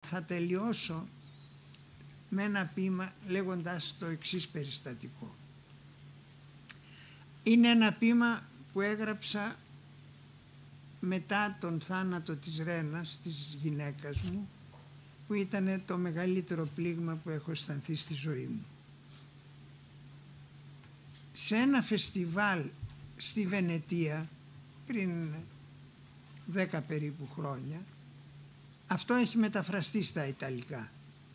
θα τελειώσω με ένα ποίημα λέγοντας το εξής περιστατικό. Είναι ένα ποίημα που έγραψα μετά τον θάνατο της Ρένας, της γυναίκας μου, που ήταν το μεγαλύτερο πλήγμα που έχω αισθανθεί στη ζωή μου. Σε ένα φεστιβάλ στη Βενετία, πριν 10 περίπου χρόνια, αυτό έχει μεταφραστεί στα Ιταλικά.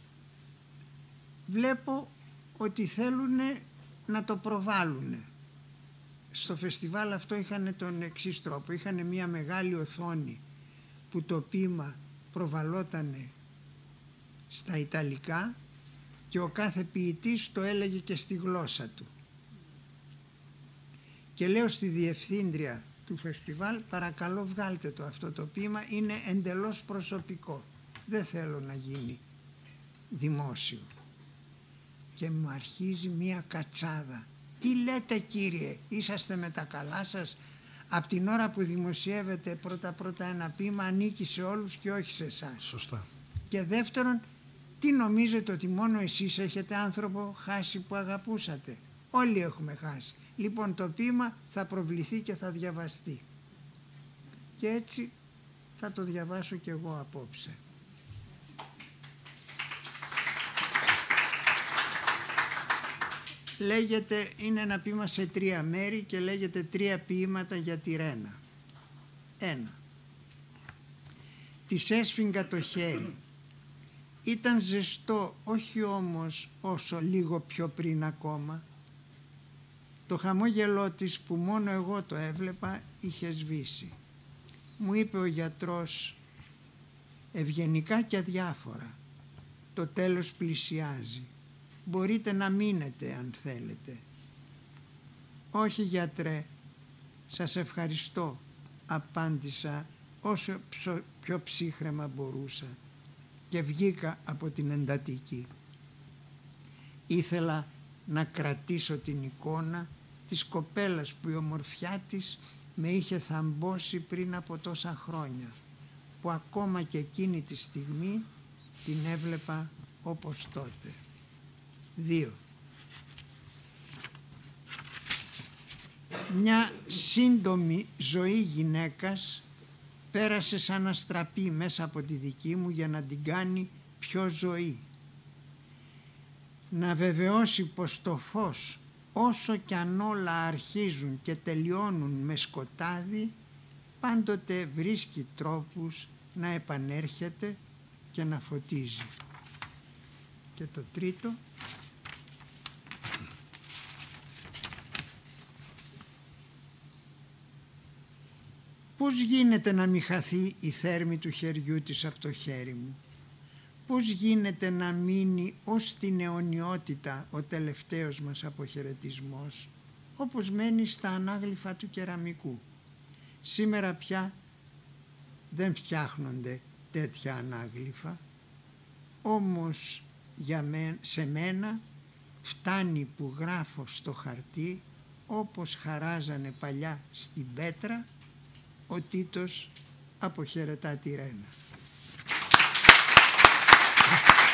Βλέπω ότι θέλουν να το προβάλλουν. Στο φεστιβάλ αυτό είχαν τον εξής τρόπο. Είχαν μια μεγάλη οθόνη που το ποίημα προβαλλότανε στα Ιταλικά και ο κάθε ποιητής το έλεγε και στη γλώσσα του. Και λέω στη διευθύντρια του φεστιβάλ, παρακαλώ βγάλτε το αυτό το ποίημα, είναι εντελώς προσωπικό. Δεν θέλω να γίνει δημόσιο. Και μου αρχίζει μία κατσάδα. Τι λέτε κύριε, είσαστε με τα καλά σας? Από την ώρα που δημοσιεύετε πρώτα ένα ποίημα ανήκει σε όλους και όχι σε εσάς. Σωστά. Και δεύτερον, τι νομίζετε ότι μόνο εσείς έχετε άνθρωπο χάσει που αγαπούσατε? Όλοι έχουμε χάσει. Λοιπόν, το ποίημα θα προβληθεί και θα διαβαστεί. Και έτσι θα το διαβάσω κι εγώ απόψε. Λέγεται, είναι ένα ποίημα σε 3 μέρη και λέγεται 3 ποίηματα για τη Ρένα. 1. Της έσφιγγα το χέρι. Ήταν ζεστό, όχι όμως όσο λίγο πιο πριν ακόμα. Το χαμόγελό της που μόνο εγώ το έβλεπα είχε σβήσει. Μου είπε ο γιατρός ευγενικά και αδιάφορα, το τέλος πλησιάζει. Μπορείτε να μείνετε αν θέλετε. Όχι γιατρέ, σας ευχαριστώ, απάντησα όσο πιο ψύχραιμα μπορούσα και βγήκα από την εντατική. Ήθελα να κρατήσω την εικόνα της κοπέλας που η ομορφιά της με είχε θαμπώσει πριν από τόσα χρόνια, που ακόμα και εκείνη τη στιγμή την έβλεπα όπως τότε. 2. Μια σύντομη ζωή γυναίκας πέρασε σαν αστραπή μέσα από τη δική μου για να την κάνει πιο ζωή. Να βεβαιώσει πως το φως, όσο κι αν όλα αρχίζουν και τελειώνουν με σκοτάδι, πάντοτε βρίσκει τρόπους να επανέρχεται και να φωτίζει. Και το 3. Πώς γίνεται να μη χαθεί η θέρμη του χεριού της από το χέρι μου? Πώς γίνεται να μείνει ως την αιωνιότητα ο τελευταίος μας αποχαιρετισμός, όπως μένει στα ανάγλυφα του κεραμικού? Σήμερα πια δεν φτιάχνονται τέτοια ανάγλυφα, όμως σε μένα φτάνει που γράφω στο χαρτί, όπως χαράζανε παλιά στην πέτρα, ο Τίτος αποχαιρετά τη Ρένα.